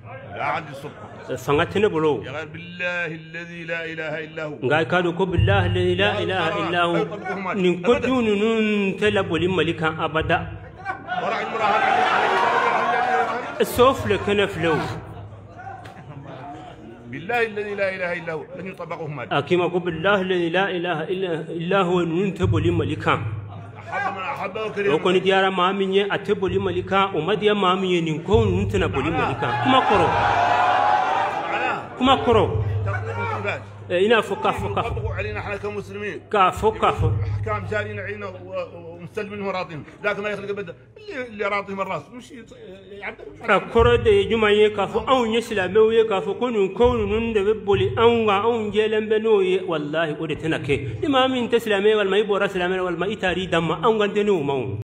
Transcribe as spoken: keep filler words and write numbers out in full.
لا عندي سلطة فنغتنا بلو يا غير بالله الذي لا إله إلا هو غاي كادو كو بالله الذي لا إله إلا هو نكدون نون تلب لملكا أبدا ورع المراهن عليه السوف لكنا فلو بالله الذي لا إله إلا هو لن يطبقهم هذا أكيما كو بالله الذي لا إله إلا هو نون تبو لملكا أحب من أحبه وكريم وكون ديارا مامي أتبو لملكا ومديا مامي نكون ننتنا بو لملكا كما كرو كما كرو إنا فكا فكا يطبقوا علينا احنا كمسلمين كافو كافو احكام جارين علينا ومستلمين وراضين لكن ما يخلق بده اللي اللي راضيهم الراس مش يعبر كرو دي جمعيه كافو او يسلامي كافو كون كون نند ببولي او او جيلن بنو والله ودتنا كي امام تسلامي والما يبور سلامي والما يتاري دم او غندنو مو